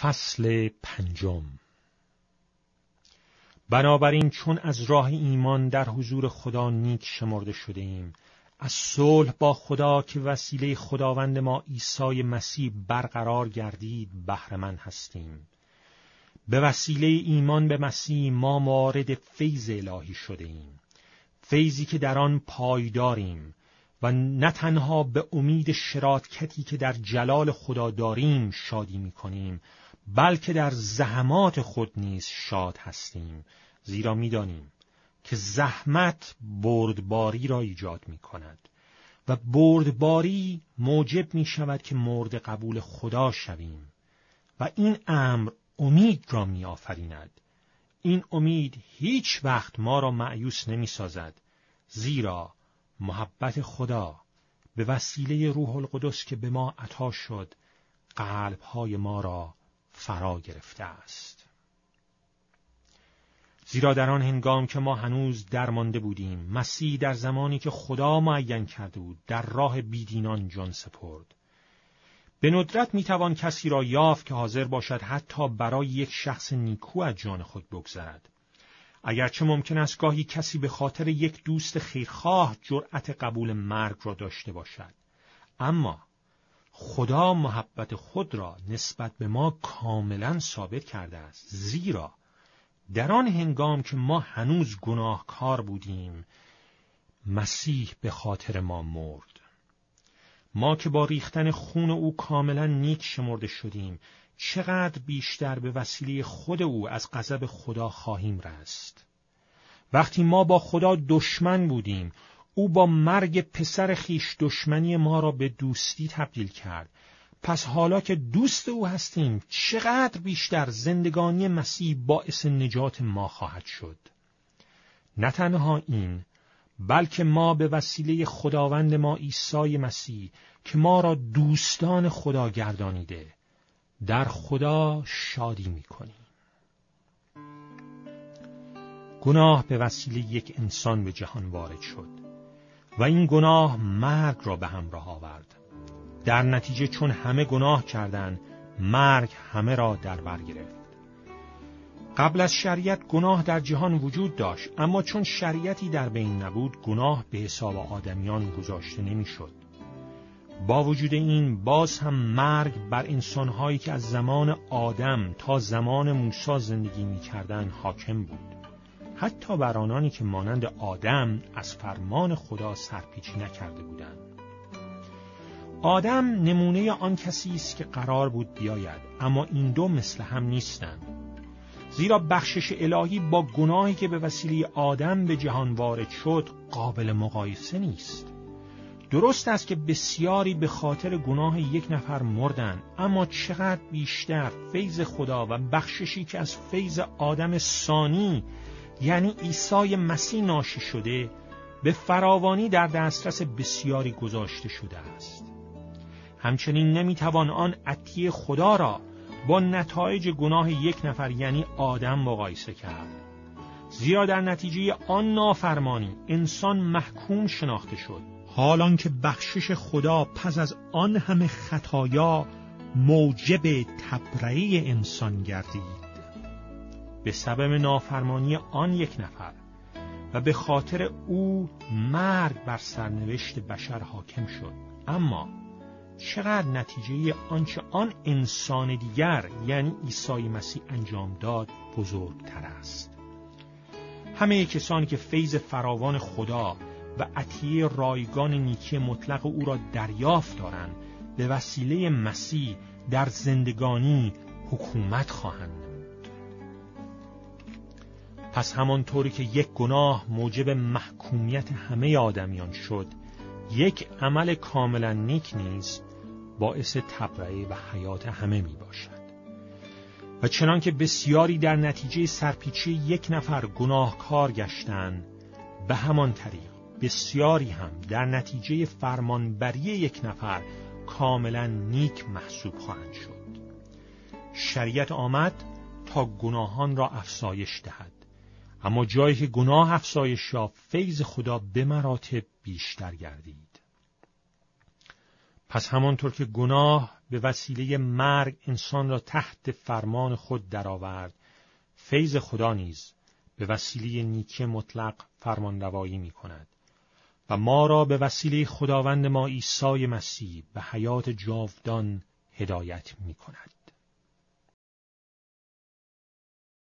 فصل 5. بنابراین چون از راه ایمان در حضور خدا نیک شمرده شده ایم، از صلح با خدا که وسیله خداوند ما عیسی مسیح برقرار گردید بهره‌مند هستیم. به وسیله ایمان به مسیح ما وارد فیض الهی شده ایم، فیضی که در آن پایداریم و نه تنها به امید شراکتی که در جلال خدا داریم شادی می‌کنیم، بلکه در زحمات خود نیز شاد هستیم، زیرا می‌دانیم که زحمت بردباری را ایجاد می‌کند و بردباری موجب می‌شود که مورد قبول خدا شویم و این امر امید را می‌آفریند. این امید هیچ وقت ما را مایوس نمی‌سازد، زیرا محبت خدا به وسیله روح القدس که به ما عطا شد قلب‌های ما را فرا گرفته است. زیرا در آن هنگام که ما هنوز درمانده بودیم، مسیح در زمانی که خدا معین کرده بود در راه بیدینان جان سپرد. به ندرت میتوان کسی را یافت که حاضر باشد حتی برای یک شخص نیکو از جان خود بگذرد. اگرچه ممکن است گاهی کسی به خاطر یک دوست خیرخواه جرأت قبول مرگ را داشته باشد، اما خدا محبت خود را نسبت به ما کاملا ثابت کرده است، زیرا در آن هنگام که ما هنوز گناهکار بودیم مسیح به خاطر ما مرد. ما که با ریختن خون او کاملا نیک شمرده شدیم، چقدر بیشتر به وسیله خود او از غضب خدا خواهیم رست. وقتی ما با خدا دشمن بودیم، او با مرگ پسر خیش دشمنی ما را به دوستی تبدیل کرد. پس حالا که دوست او هستیم، چقدر بیشتر زندگانی مسیح باعث نجات ما خواهد شد. نه تنها این، بلکه ما به وسیله خداوند ما عیسی مسیح که ما را دوستان خدا گردانیده، در خدا شادی می‌کنیم. گناه به وسیله یک انسان به جهان وارد شد و این گناه مرگ را به همراه آورد. در نتیجه چون همه گناه کردند، مرگ همه را در بر گرفت. قبل از شریعت گناه در جهان وجود داشت، اما چون شریعتی در بین نبود، گناه به حساب آدمیان گذاشته نمی‌شد. با وجود این باز هم مرگ بر انسان‌هایی که از زمان آدم تا زمان موسی زندگی می‌کردند حاکم بود، حتی بر آنانی که مانند آدم از فرمان خدا سرپیچی نکرده بودند. آدم نمونه آن کسی است که قرار بود بیاید، اما این دو مثل هم نیستند، زیرا بخشش الهی با گناهی که به وسیله آدم به جهان وارد شد قابل مقایسه نیست. درست است که بسیاری به خاطر گناه یک نفر مردند، اما چقدر بیشتر فیض خدا و بخششی که از فیض آدم ثانی یعنی عیسی مسیح ناشی شده به فراوانی در دسترس بسیاری گذاشته شده است. همچنین نمیتوان آن عطیه خدا را با نتایج گناه یک نفر یعنی آدم مقایسه کرد، زیرا در نتیجه آن نافرمانی انسان محکوم شناخته شد، حالان که بخشش خدا پس از آن همه خطایا موجب تبرئه انسان گردید. به سبب نافرمانی آن یک نفر و به خاطر او مرگ بر سرنوشت بشر حاکم شد، اما چقدر نتیجه آنچه آن انسان دیگر یعنی عیسی مسیح انجام داد بزرگتر است. همه کسانی که فیض فراوان خدا و عطیه رایگان نیکی مطلق او را دریافت دارند، به وسیله مسیح در زندگانی حکومت خواهند نمود. پس همانطوری که یک گناه موجب محکومیت همه آدمیان شد، یک عمل کاملا نیک نیز باعث تبرئه و حیات همه می باشد. و چنان که بسیاری در نتیجه سرپیچی یک نفر گناهکار گشتند، به همان طریق بسیاری هم در نتیجه فرمانبری یک نفر کاملا نیک محسوب خواهند شد. شریعت آمد تا گناهان را افزایش دهد، اما جایی که گناه افزایش یافت، فیض خدا به مراتب بیشتر گردید. پس همانطور که گناه به وسیله مرگ انسان را تحت فرمان خود درآورد، فیض خدا نیز به وسیله نیکی مطلق فرمانروایی می‌کند و ما را به وسیله خداوند ما عیسی مسیح به حیات جاودان هدایت می‌کند.